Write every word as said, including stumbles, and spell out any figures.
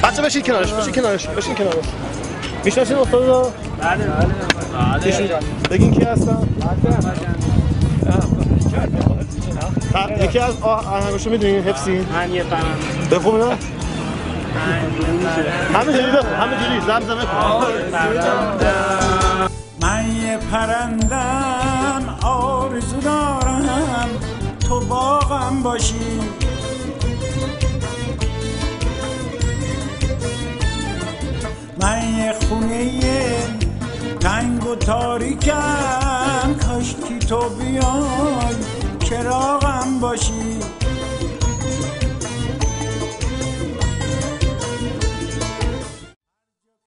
بچه بشید کنارش، بشید کنارش، بشید کنارش. میشناسین استاد رو؟ بله بله. بگین کی هستن؟ یکی از آهنگاشو میدونین حفظی؟ من یه پرنده. بخون نه؟ همه جوری بخون، همه جوری زمزمه کن. من یه پرندم آرزو دارم تو باغم باشی، من یه خونه تنگ و تاریکم کاش کی تو بیای چراغم باشی.